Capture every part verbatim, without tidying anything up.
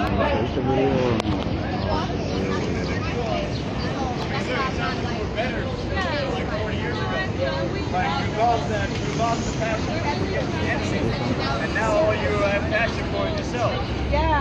¿Este video o no? Like you lost that, you lost the passion for getting the enemy, and now all you have passion for is yourself. Yeah.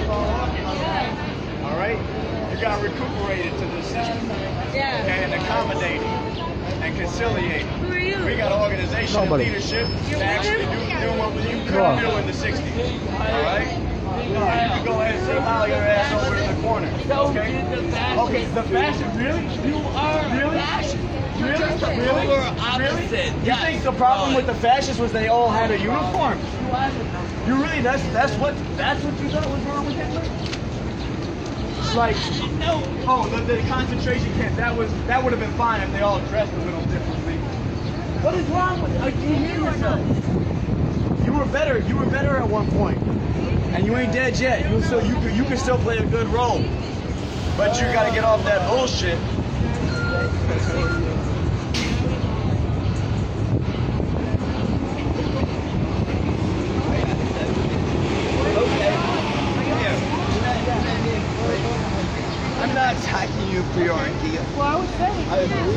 All right, you got recuperated to the system. Yeah. And accommodating and conciliating. Who are you? We got an organization and Nobody. leadership You're to actually with do, him? do what you Go couldn't on. do in the sixties. All right. No, you can go ahead and say molly your ass over in the corner. Okay. Okay. The fashion, really? You are Really? fashion. You're Really? just a Really? polar opposite. Really? You Yes. think the problem with the fascists was they all had a uniform? You really? That's that's what that's what you thought was wrong with Hitler? Like, No. oh, the, the concentration camp. That was that would have been fine if they all dressed a little differently. What is wrong with it? Are you hear yourself? You were better. You were better at one point, and you ain't dead yet. You still you could you can still play a good role, but you got to get off that bullshit. I'm not attacking you for your idea. Well, I was saying. I agree.